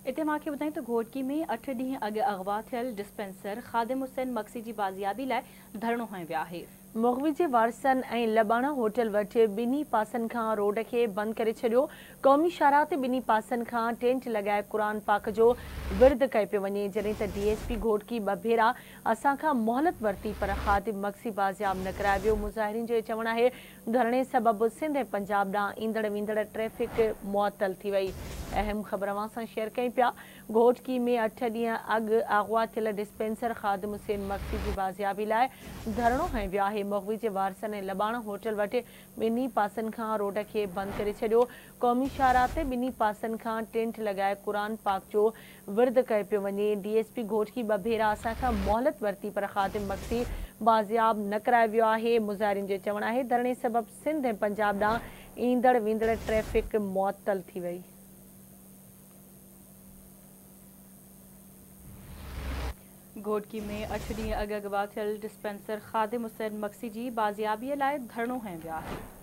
इते मांखे ॿुधाई त घोटकी में 8 ॾींहं अॻु अगवा थियल डिस्पेंसर ख़ादिम हुसैन मक्सी जी बाज़ियाबी लाइ धरणो हंयो वियो आहे। मग़वी जे वारसनि ऐं लबाणा होटल वटि ॿिन्ही पासनि खां रोड खे बंदि करे छॾियो। क़ौमी शाहराह ते ॿिन्ही पासनि खां टेंट लॻाए क़ुर पाक जो विर्द कयो पियो वञे, जॾहिं त DSP घोटकी ॿ भेरा असां खां मोहलत वरिती पर ख़ादिम मक्सी बाज़ियाब न करायो वियो। मुज़ाहिरीन जो चवणु आहे धरणे सबबि सिंध ऐं पंजाब ॾांहुं ईंदड़ वेंदड़ ट्रैफ़िक मुअतल थी वई। अहम ख़बर अवां सां शेयर कयूं पिया। घोटकी में 8 ॾींहं अॻु अगवा थियल डिस्पेंसर ख़ादिम हुसैन मक्सी जी बाज़ियाबी लाइ धरणो हंयो वियो आहे। मग़वी जे वारसनि ऐं लबाणा होटल वटि ॿिन्ही पासनि खां रोड खे बंदि करे छॾियो। क़ौमी शाहराह ते ॿिन्ही पासनि खां टेंट लॻाए क़ुर पाक जो विर्द कयो पियो वञे। DSP घोटकी ॿ भेरा असां खां मोहलत वरिती पर ख़ादिम मक्सी बाज़ियाब न करायो वियो आहे। मुज़ाहिरीन जो चवणु आहे धरणे सबबि सिंध ऐं पंजाब ॾांहुं ईंदड़ वेंदड़ ट्रैफ़िक मुअतल थी वई। घोटकी में 8 ॾींहं अॻु अगवा थियल डिस्पेंसर ख़ादिम हुसैन मक्सी जी बाज़ियाबीअ लाइ धरणो हंयो वियो आहे।